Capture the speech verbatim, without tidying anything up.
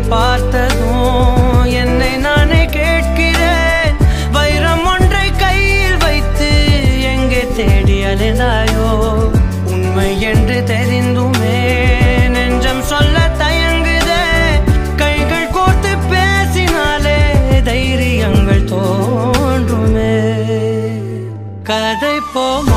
பார்த்ததும் என்னை நானே கேட்கிறேன், வைரம் ஒன்றை கையில் வைத்து எங்கே தேடி அலைந்தாயோ? உண்மை என்று தெரிந்துமே நெஞ்சம் சொல்ல தயங்குதே, கைகள் கோர்த்து பேசினாலே தைரியங்கள் தோன்றுமே. கதை போமா